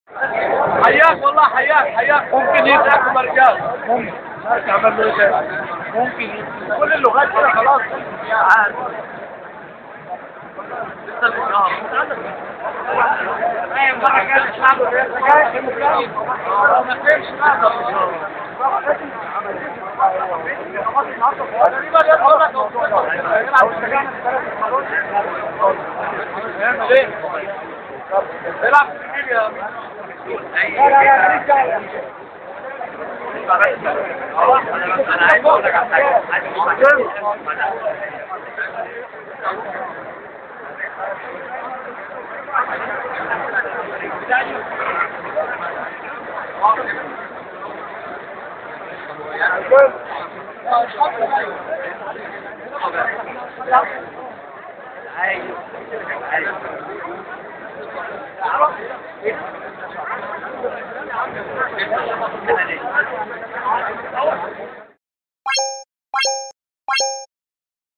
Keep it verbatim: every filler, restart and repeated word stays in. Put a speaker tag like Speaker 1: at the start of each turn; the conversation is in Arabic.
Speaker 1: حياك والله حياك حياك. ممكن يدعكم رجال. ممكن. تعمل له ايه؟ ممكن كل اللغات كده خلاص. عادي. لسه الإكرام. أي مرة كان الشعب الرئاسي ما فيش نهضة. يعمل ايه؟ العب يا انا عايز اقول لك على حاجه. عايز اقول لك